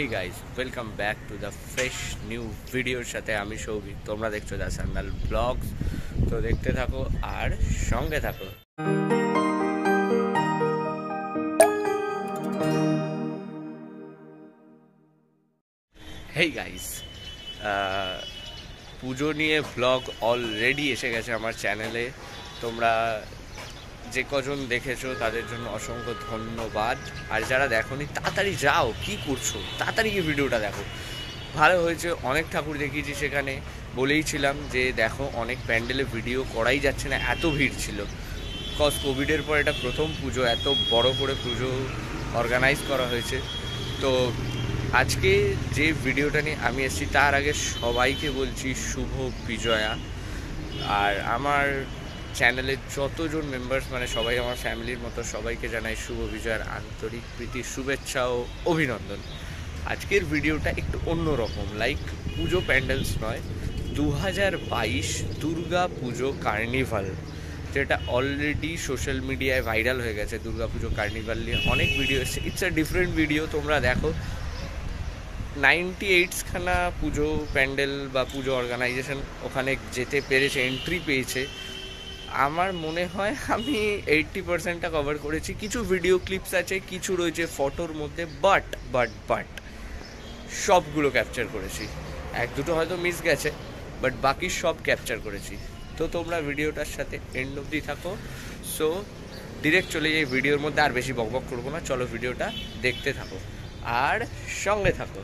Hey guys, welcome back to the fresh new ভিডিওর সাথে আমি সৌভিক। তোমরা দেখছো TheSanyalVlogs, তো দেখতে থাকো আর সঙ্গে থাকো। Hey guys, পুজো নিয়ে ব্লগ অলরেডি এসে গেছে আমার চ্যানেলে। তোমরা যে কজন দেখেছো তাদের জন্য অসংখ্য ধন্যবাদ। আর যারা দেখোনি তাড়াতাড়ি যাও, কি করছো, তাড়াতাড়ি গিয়ে ভিডিওটা দেখো। ভালো হয়েছে, অনেক ঠাকুর দেখিয়েছি সেখানে। বলেইছিলাম যে দেখো অনেক প্যান্ডেলে ভিডিও করাই যাচ্ছে না, এত ভিড় ছিল। বিকজ কোভিডের পর এটা প্রথম পুজো, এত বড় করে পুজো অর্গানাইজ করা হয়েছে। তো আজকে যে ভিডিওটা নিয়ে আমি এসেছি তার আগে সবাইকে বলছি শুভ বিজয়া। আর আমার চ্যানেলের যতজন মেম্বার্স মানে সবাই আমার ফ্যামিলির মতো, সবাইকে জানাই শুভ বিজয়ার আন্তরিক প্রীতি, শুভেচ্ছা ও অভিনন্দন। আজকের ভিডিওটা একটু অন্যরকম, লাইক পুজো প্যান্ডেলস নয়, 2022 দুর্গা পুজো কার্নিভাল, যেটা অলরেডি সোশ্যাল মিডিয়ায় ভাইরাল হয়ে গেছে। দুর্গা পুজো কার্নিভাল নিয়ে অনেক ভিডিও এসছে, ইটস আ ডিফারেন্ট ভিডিও। তোমরা দেখো 98খানা পুজো প্যান্ডেল বা পুজো অর্গানাইজেশন ওখানে যেতে পেরেছে, এন্ট্রি পেয়েছে। আমার মনে হয় আমি 80%টা কভার করেছি। কিছু ভিডিও ক্লিপস আছে, কিছু রয়েছে ফটোর মধ্যে, বাট সবগুলো ক্যাপচার করেছি। এক দুটো হয়তো মিস গেছে, বাট বাকি সব ক্যাপচার করেছি। তো তোমরা ভিডিওটার সাথে এন্ড অবধি থাকো। সো ডিরেক্ট চলে যাই ভিডিওর মধ্যে, আর বেশি বকবক করবো না, চলো ভিডিওটা দেখতে থাকো আর সঙ্গে থাকো।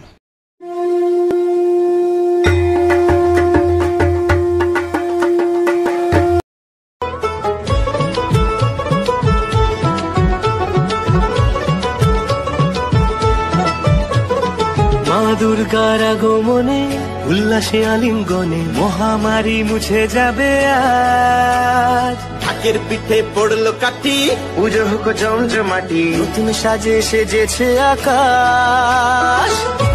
দুর্গার আগমনে উল্লাসে আলিঙ্গনে মহামারী মুছে যাবে আজ। ঢাকের পিঠে পড়লো কাঠি, পুজো হোক জমজমাটি, নতুন সাজে সেজেছে আকাশ।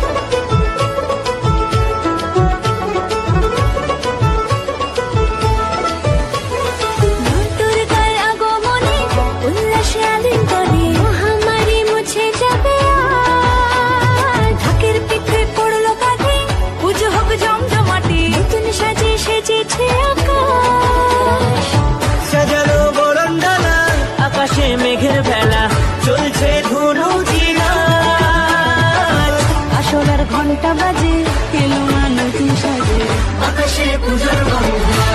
সাজানো বরণডালা, আকাশে মেঘের ভেলা, চলছে ধনু জিনাজ। আসলার ঘন্টা বাজে, এলো না নতুন সাজে, আকাশে পূজার গন্ধ।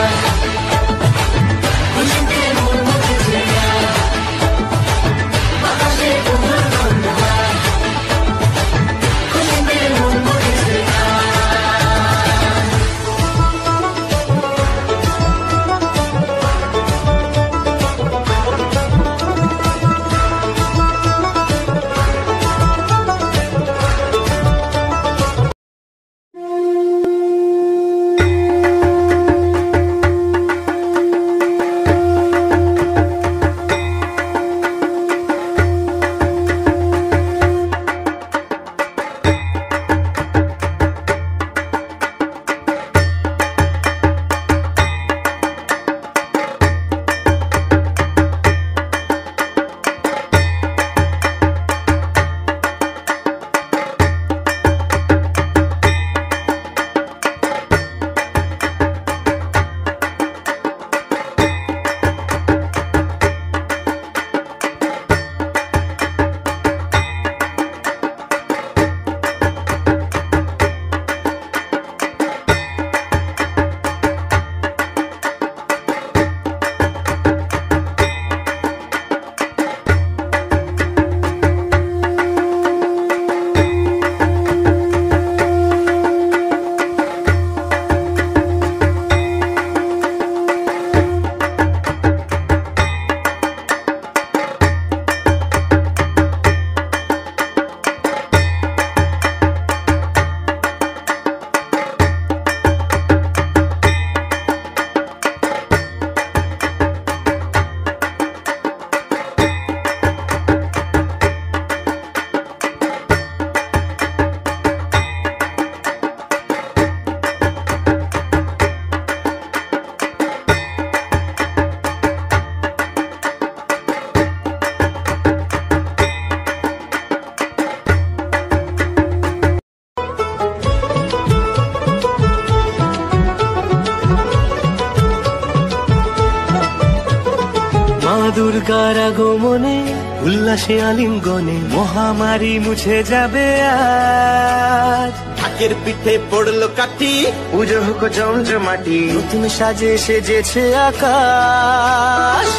দুর্গার আগমনে উল্লাসে আলিঙ্গনে মহামারী মুছে যাবে আজ। ঢাকের পিঠে পড়লো কাঠি, পুজো হোক জমজমাটি, নতুন সাজে সেজেছে আকাশ।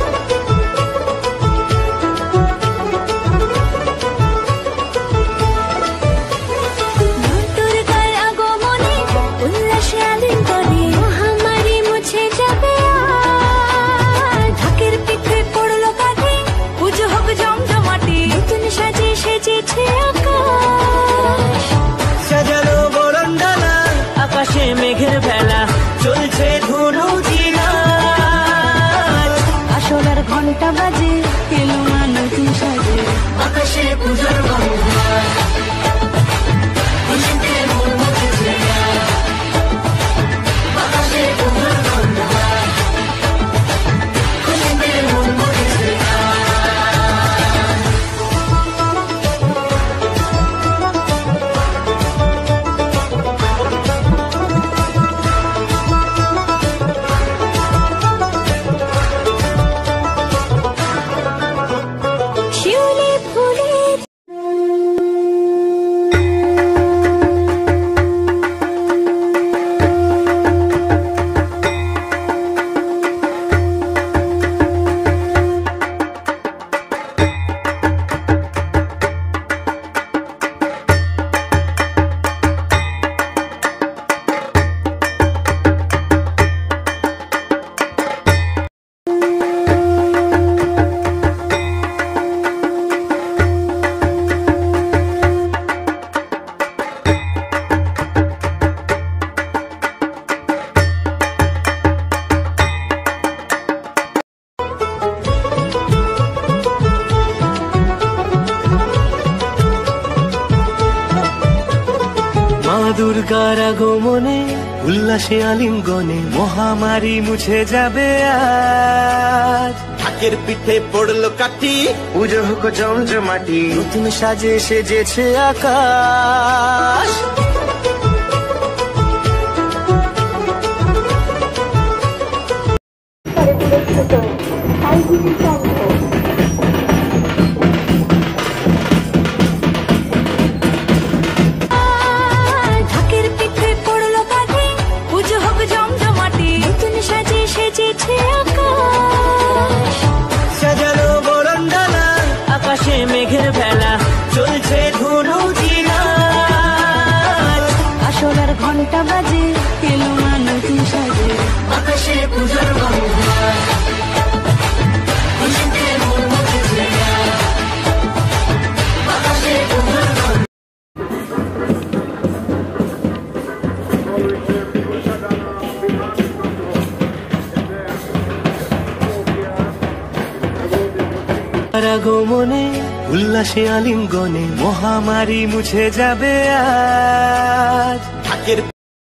দুর্গার আগমনে উল্লাসে আলিঙ্গনে মহামারী মুছে যাবে আজ। ঢাকের পিঠে পড়লো কাঠি, পুজো হোক জমজমাটি, নতুন সাজে সেজেছে আকাশ। সাজানো বরণডালা, আকাশে মেঘের ভেলা, চলছে ধুনুচি নাচ। আসলার ঘন্টা বাজে এলো মা নতুন সাজে, আকাশে পুজোর গন্ধ। শিউলি ফুলের মা দুর্গার আগমনে উল্লাসে আলিঙ্গনে মহামারী মুছে যাবে আজ। ঢাকের পিঠে পড়লো কাঠি, পুজো হোক জমজমাটি, নতুন সাজে সেজেছে আকাশ। ঢাকের পিঠে পড়লো কাঠি, পুজো হোক জমজমাটি, নতুন সাজে সেজেছে আকাশ। সাজানো বরণডালা, আকাশে মেঘের ভেলা, চলছে ধুনুচি নাচ। আসলার ঘন্টা বাজে এলো মা নতুন সাজে, আকাশে পুজোর গন্ধ। আগমনে উল্লাসে আলিঙ্গনে মহামারী মুছে যাবে আজ। ঢাকের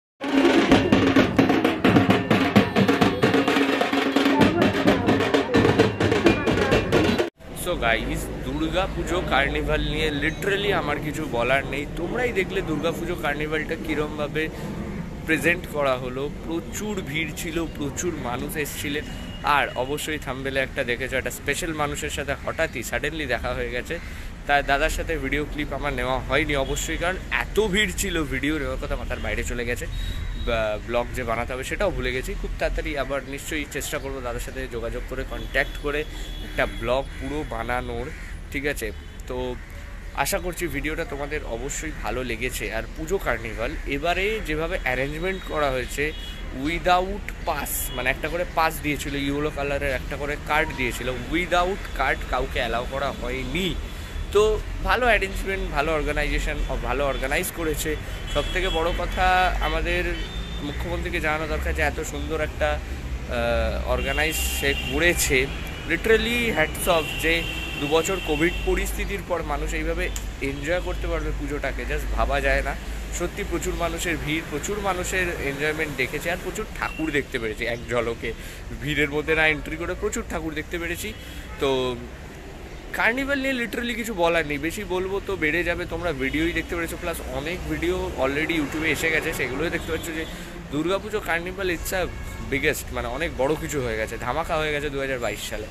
সো গাইস, দুর্গা পুজো কার্নিভাল নিয়ে লিটারালি আমার কিছু বলার নেই। তোমরাই দেখলে দুর্গা পুজো কার্নিভালটা কীরমভাবে প্রেজেন্ট করা হলো। প্রচুর ভিড় ছিল, প্রচুর মানুষ এসেছিলেন। আর অবশ্যই থাম্বনেলে একটা দেখেছো, একটা স্পেশাল মানুষের সাথে হঠাৎই সাডেনলি দেখা হয়ে গেছে। তাই দাদার সাথে ভিডিও ক্লিপ আমার নেওয়া হয়নি অবশ্যই, কারণ এত ভিড় ছিল, ভিডিও নেওয়ার কথা মাথার বাইরে চলে গেছে। ব্লগ যে বানাতে হবে সেটাও ভুলে গেছি। খুব তাড়াতাড়ি আবার নিশ্চয়ই চেষ্টা করবো দাদার সাথে যোগাযোগ করে, কন্ট্যাক্ট করে একটা ব্লগ পুরো বানানোর। ঠিক আছে, তো আশা করছি ভিডিওটা তোমাদের অবশ্যই ভালো লেগেছে। আর পুজো কার্নিভাল এবারে যেভাবে অ্যারেঞ্জমেন্ট করা হয়েছে, উইদাউট পাস, মানে একটা করে পাস দিয়েছিল, ইয়েলো কালারের একটা করে কার্ড দিয়েছিল, উইদাউট কার্ড কাউকে অ্যালাউ করা হয়নি। তো ভালো অ্যারেঞ্জমেন্ট, ভালো অর্গানাইজেশন, ভালো অর্গানাইজ করেছে। সবথেকে বড় কথা, আমাদের মুখ্যমন্ত্রীকে জানানো দরকার যে এত সুন্দর একটা অর্গানাইজ সে করেছে। লিটারালি হ্যাটস অফ, যে 2 বছর কোভিড পরিস্থিতির পর মানুষ এইভাবে এনজয় করতে পারবে পুজোটাকে, জাস্ট ভাবা যায় না। সত্যি প্রচুর মানুষের ভিড়, প্রচুর মানুষের এনজয়মেন্ট দেখেছে, আর প্রচুর ঠাকুর দেখতে পেরেছি এক ঝলকে। ভিড়ের মধ্যে না এন্ট্রি করে প্রচুর ঠাকুর দেখতে পেরেছি। তো কার্নিভাল নিয়ে লিটারালি কিছু বলার নেই, বেশি বলবো তো বেড়ে যাবে। তোমরা ভিডিওই দেখতে পেরেছো, প্লাস অনেক ভিডিও অলরেডি ইউটিউবে এসে গেছে, সেগুলোই দেখতে পাচ্ছ যে Durga Puja carnival it's a biggest, মানে অনেক বড় কিছু হয়ে গেছে, ধামাকা হয়ে গেছে 2022 সালে।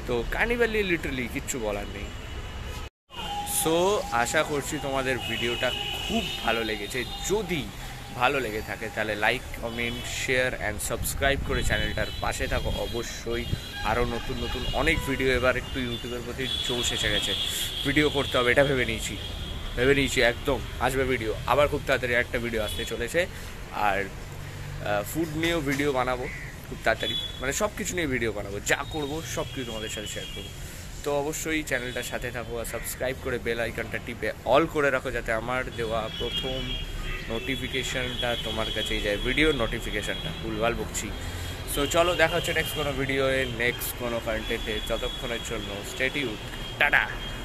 তো কার্নিভালি লিটারালি কিচ্ছু বলার নেই। সো আশা করছি তোমাদের ভিডিওটা খুব ভালো লেগেছে। যদি ভালো লেগে থাকে তাহলে like, comment, share and subscribe করে চ্যানেলটার পাশে থাকো অবশ্যই। আরও নতুন নতুন অনেক ভিডিও, এবার একটু ইউটিউবের প্রতি জোশ এসে গেছে, ভিডিও করতে হবে এটা ভেবে নিয়েছি একদম। আসবে ভিডিও, আবার খুব তাড়াতাড়ি একটা ভিডিও আসতে চলেছে। আর ফুড নিয়েও ভিডিও বানাবো খুব তাড়াতাড়ি, মানে সব কিছু নিয়ে ভিডিও বানাবো, যা করবো সব কিছু তোমাদের সাথে শেয়ার করবো। তো অবশ্যই চ্যানেলটার সাথে থাকো আর সাবস্ক্রাইব করে বেল আইকনটা টিপে অল করে রাখো, যাতে আমার দেওয়া প্রথম নোটিফিকেশানটা তোমার কাছেই যায়, ভিডিওর নোটিফিকেশানটা। ভুলভাল বকছি। সো চলো, দেখা হচ্ছে নেক্সট কোনো ভিডিওয়ে, নেক্সট কোনো কন্টেন্টে। ততক্ষণের জন্য স্টে টিউনড, টাটা।